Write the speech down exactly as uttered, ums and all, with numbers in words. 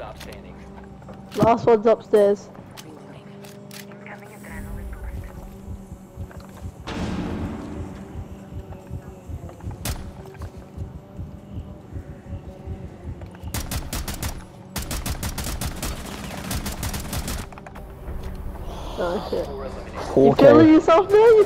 stop standing. Last one's upstairs. Oh shit. Four eliminated. You four feeling K. yourself now?